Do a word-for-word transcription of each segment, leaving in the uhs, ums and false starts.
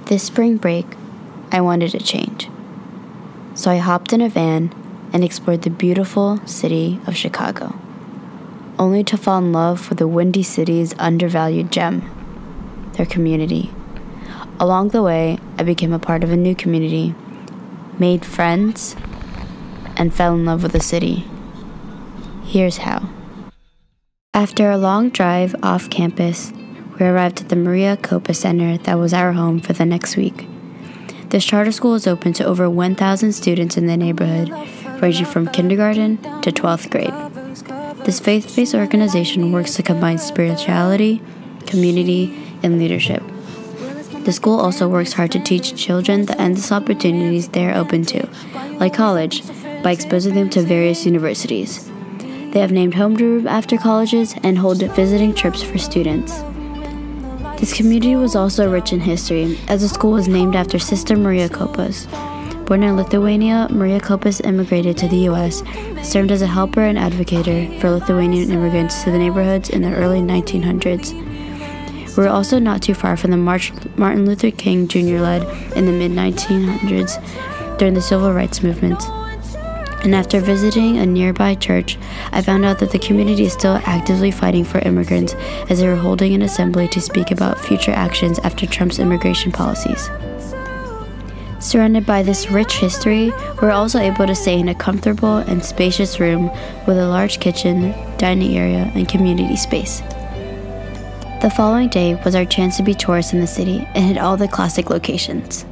This spring break, I wanted a change. So I hopped in a van and explored the beautiful city of Chicago, only to fall in love with the Windy City's undervalued gem, their community. Along the way, I became a part of a new community, made friends, and fell in love with the city. Here's how. After a long drive off campus, we arrived at the Maria Coppa Center that was our home for the next week. This charter school is open to over one thousand students in the neighborhood, ranging from kindergarten to twelfth grade. This faith-based organization works to combine spirituality, community, and leadership. The school also works hard to teach children the endless opportunities they are open to, like college, by exposing them to various universities. They have named homeroom after colleges and hold visiting trips for students. This community was also rich in history, as the school was named after Sister Maria Coppas. Born in Lithuania, Maria Coppas immigrated to the U S, served as a helper and advocate for Lithuanian immigrants to the neighborhoods in the early nineteen hundreds. We were also not too far from the march Martin Luther King Junior led in the mid nineteen hundreds during the Civil Rights Movement. And after visiting a nearby church, I found out that the community is still actively fighting for immigrants, as they were holding an assembly to speak about future actions after Trump's immigration policies. Surrounded by this rich history, we were also able to stay in a comfortable and spacious room with a large kitchen, dining area, and community space. The following day was our chance to be tourists in the city and hit all the classic locations.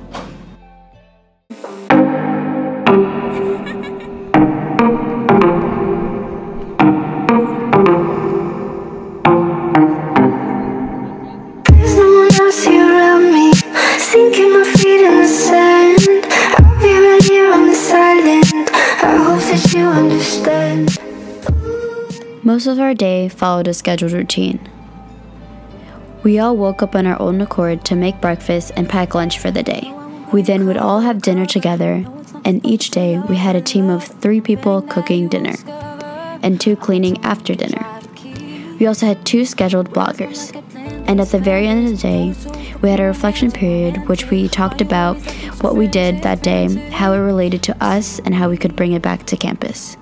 Most of our day followed a scheduled routine. We all woke up on our own accord to make breakfast and pack lunch for the day. We then would all have dinner together, and each day we had a team of three people cooking dinner, and two cleaning after dinner. We also had two scheduled bloggers, and at the very end of the day, we had a reflection period which we talked about what we did that day, how it related to us, and how we could bring it back to campus.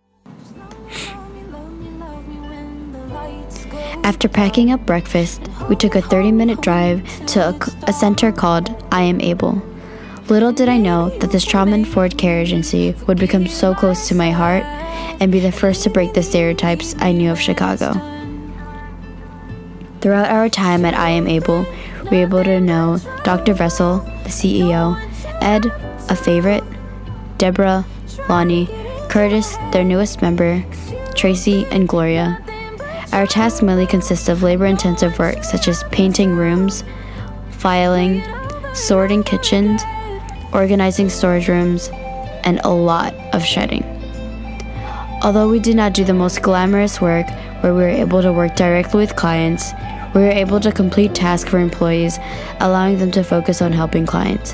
After packing up breakfast, we took a thirty-minute drive to a, a center called I Am Able. Little did I know that this trauma-informed care agency would become so close to my heart and be the first to break the stereotypes I knew of Chicago. Throughout our time at I Am Able, we were able to know Doctor Vessel, the C E O, Ed, a favorite, Deborah, Lonnie, Curtis, their newest member, Tracy, and Gloria. Our tasks mainly consist of labor-intensive work such as painting rooms, filing, sorting kitchens, organizing storage rooms, and a lot of shredding. Although we did not do the most glamorous work where we were able to work directly with clients, we were able to complete tasks for employees, allowing them to focus on helping clients.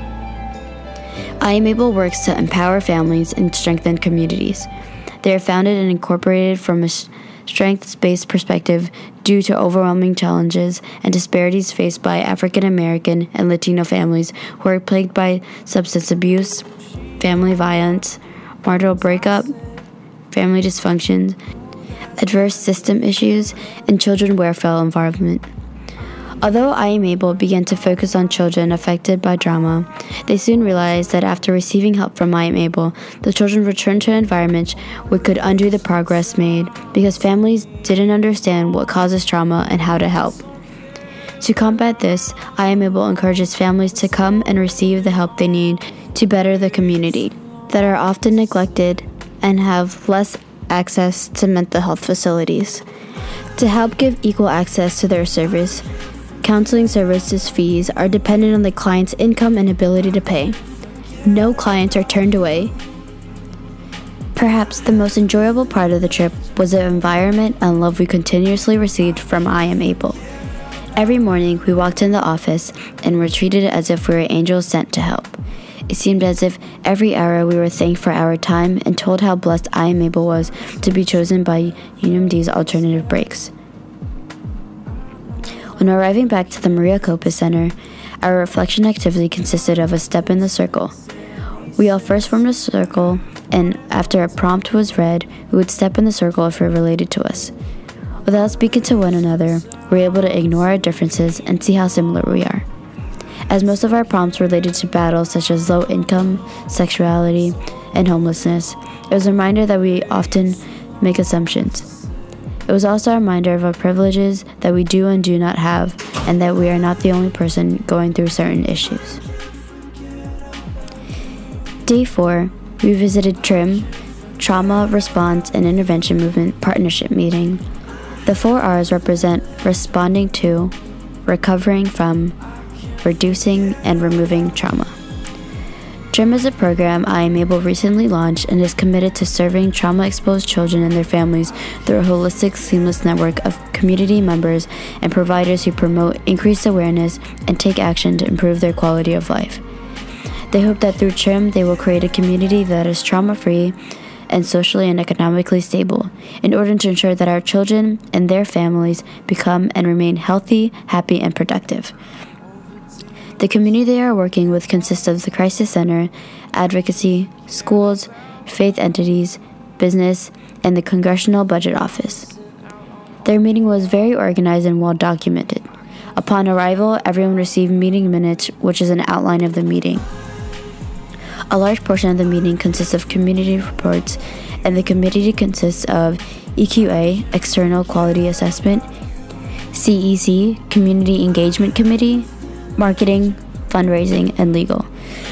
I Am Able works to empower families and strengthen communities. They are founded and incorporated from a strengths-based perspective due to overwhelming challenges and disparities faced by African American and Latino families who are plagued by substance abuse, family violence, marital breakup, family dysfunction, adverse system issues, and children welfare environment. Although I Am Able began to focus on children affected by trauma, they soon realized that after receiving help from I Am Able, the children returned to an environment which could undo the progress made because families didn't understand what causes trauma and how to help. To combat this, I Am Able encourages families to come and receive the help they need to better the community, that are often neglected and have less access to mental health facilities. To help give equal access to their service, counseling services fees are dependent on the client's income and ability to pay. No clients are turned away. Perhaps the most enjoyable part of the trip was the environment and love we continuously received from I Am Able. Every morning, we walked in the office and were treated as if we were angels sent to help. It seemed as if every hour we were thanked for our time and told how blessed I Am Able was to be chosen by U N M D's alternative breaks. When arriving back to the Maria Copus Center, our reflection activity consisted of a step in the circle. We all first formed a circle, and after a prompt was read, we would step in the circle if it related to us. Without speaking to one another, we were able to ignore our differences and see how similar we are. As most of our prompts related to battles such as low income, sexuality, and homelessness, it was a reminder that we often make assumptions. It was also a reminder of our privileges that we do and do not have, and that we are not the only person going through certain issues. Day four, we visited TRIM, Trauma Response and Intervention Movement Partnership Meeting. The four R's represent responding to, recovering from, reducing, and removing trauma. TRIM is a program I Am Able recently launched and is committed to serving trauma-exposed children and their families through a holistic, seamless network of community members and providers who promote increased awareness and take action to improve their quality of life. They hope that through TRIM, they will create a community that is trauma-free and socially and economically stable in order to ensure that our children and their families become and remain healthy, happy, and productive. The community they are working with consists of the Crisis Center, advocacy, schools, faith entities, business, and the Congressional Budget Office. Their meeting was very organized and well documented. Upon arrival, everyone received meeting minutes, which is an outline of the meeting. A large portion of the meeting consists of community reports, and the committee consists of E Q A, External Quality Assessment, C E C, Community Engagement Committee, Marketing, Fundraising, and Legal.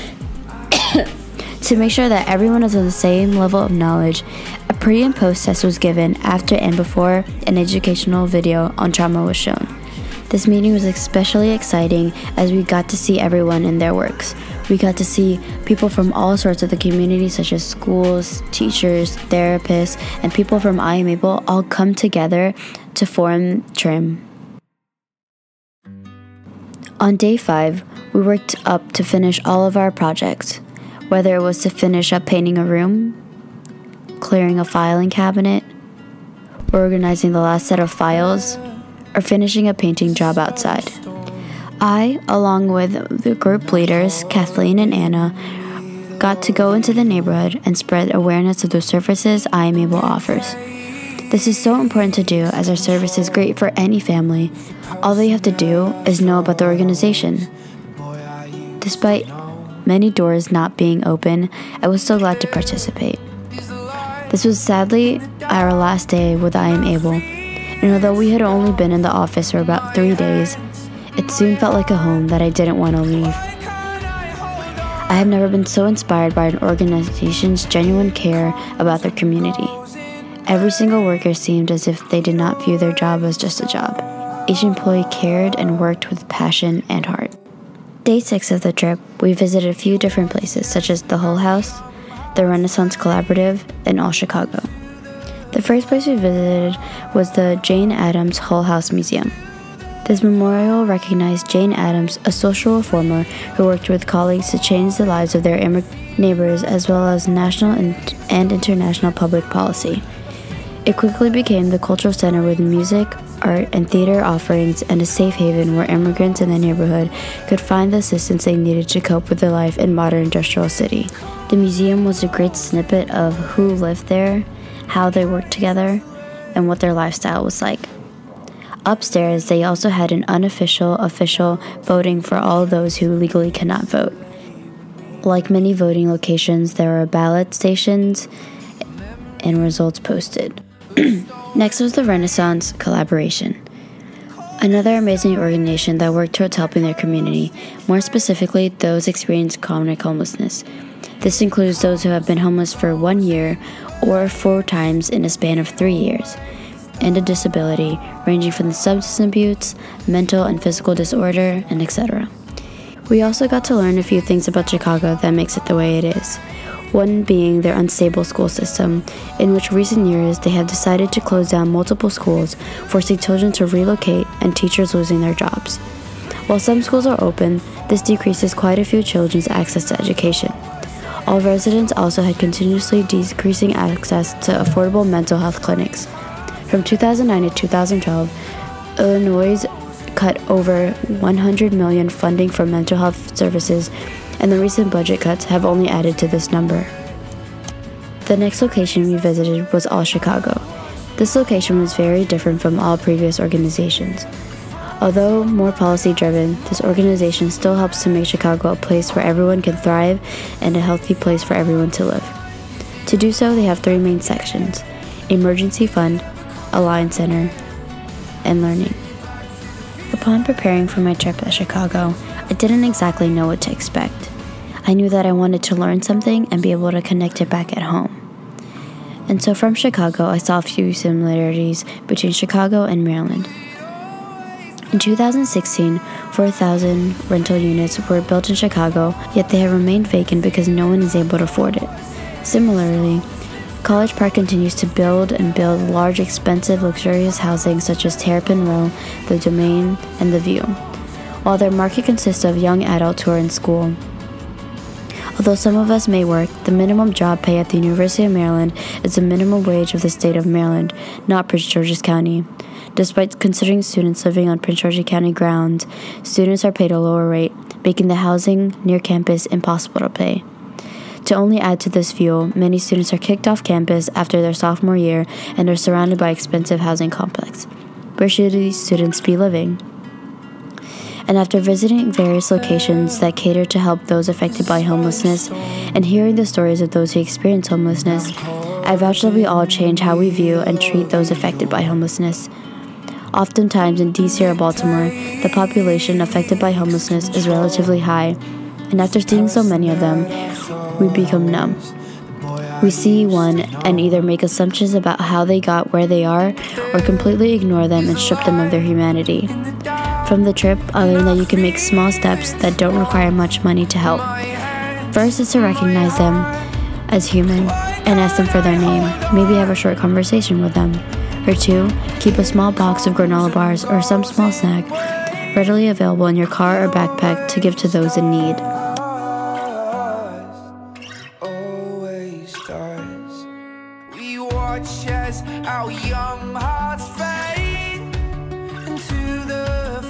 To make sure that everyone is on the same level of knowledge, a pre- and post test was given after and before an educational video on trauma was shown. This meeting was especially exciting as we got to see everyone in their works. We got to see people from all sorts of the community, such as schools, teachers, therapists, and people from I Am Able all come together to form TRIM. On day five, we worked up to finish all of our projects, whether it was to finish up painting a room, clearing a filing cabinet, organizing the last set of files, or finishing a painting job outside. I, along with the group leaders, Kathleen and Anna, got to go into the neighborhood and spread awareness of the services I Am Able offers. This is so important to do as our service is great for any family. All they have to do is know about the organization. Despite many doors not being open, I was so glad to participate. This was sadly our last day with I Am Able, and although we had only been in the office for about three days, it soon felt like a home that I didn't want to leave. I have never been so inspired by an organization's genuine care about their community. Every single worker seemed as if they did not view their job as just a job. Each employee cared and worked with passion and heart. Day six of the trip, we visited a few different places, such as the Hull House, the Renaissance Collaborative, and All Chicago. The first place we visited was the Jane Addams Hull House Museum. This memorial recognized Jane Addams, a social reformer who worked with colleagues to change the lives of their immigrant neighbors as well as national and, and international public policy. It quickly became the cultural center with music, art, and theater offerings and a safe haven where immigrants in the neighborhood could find the assistance they needed to cope with their life in modern industrial city. The museum was a great snippet of who lived there, how they worked together, and what their lifestyle was like. Upstairs, they also had an unofficial, official voting for all those who legally cannot vote. Like many voting locations, there were ballot stations and results posted. Next was the Renaissance Collaboration, another amazing organization that worked towards helping their community, more specifically those experiencing chronic homelessness. This includes those who have been homeless for one year or four times in a span of three years, and a disability ranging from the substance abuse, mental and physical disorder, and et cetera. We also got to learn a few things about Chicago that makes it the way it is. One being their unstable school system, in which recent years they have decided to close down multiple schools, forcing children to relocate and teachers losing their jobs. While some schools are open, this decreases quite a few children's access to education. All residents also had continuously decreasing access to affordable mental health clinics. From two thousand nine to two thousand twelve, Illinois' cut over one hundred million dollars funding for mental health services, and the recent budget cuts have only added to this number. The next location we visited was All Chicago. This location was very different from all previous organizations. Although more policy-driven, this organization still helps to make Chicago a place where everyone can thrive and a healthy place for everyone to live. To do so, they have three main sections: Emergency Fund, Alliance Center, and Learning. Upon preparing for my trip to Chicago, I didn't exactly know what to expect. I knew that I wanted to learn something and be able to connect it back at home. And so from Chicago, I saw a few similarities between Chicago and Maryland. In two thousand sixteen, four thousand rental units were built in Chicago, yet they have remained vacant because no one is able to afford it. Similarly, College Park continues to build and build large, expensive, luxurious housing such as Terrapin Row, The Domain, and The View, while their market consists of young adults who are in school. Although some of us may work, the minimum job pay at the University of Maryland is the minimum wage of the state of Maryland, not Prince George's County. Despite considering students living on Prince George's County grounds, students are paid a lower rate, making the housing near campus impossible to pay. To only add to this fuel, many students are kicked off campus after their sophomore year and are surrounded by expensive housing complex. Where should these students be living? And after visiting various locations that cater to help those affected by homelessness and hearing the stories of those who experience homelessness, I vouch that we all change how we view and treat those affected by homelessness. Oftentimes in D C or Baltimore, the population affected by homelessness is relatively high, and after seeing so many of them, we become numb. We see one and either make assumptions about how they got where they are, or completely ignore them and strip them of their humanity. From the trip, I learned that you can make small steps that don't require much money to help. First is to recognize them as human and ask them for their name, maybe have a short conversation with them. Or two, keep a small box of granola bars or some small snack readily available in your car or backpack to give to those in need. We watch as our young hearts fade into the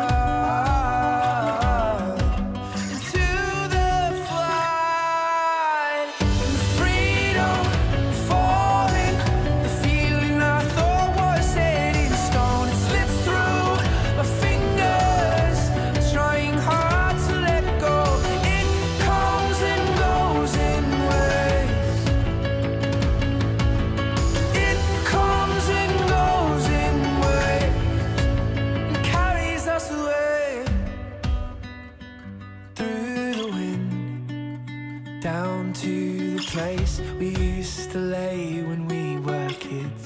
flood, into the flood. The freedom falling, the feeling I thought was set in stone. It slips through my fingers, trying hard to let go. It comes and goes in waves. It comes and goes in waves and carries us away through the wind, down to the place we used to lay when we were kids.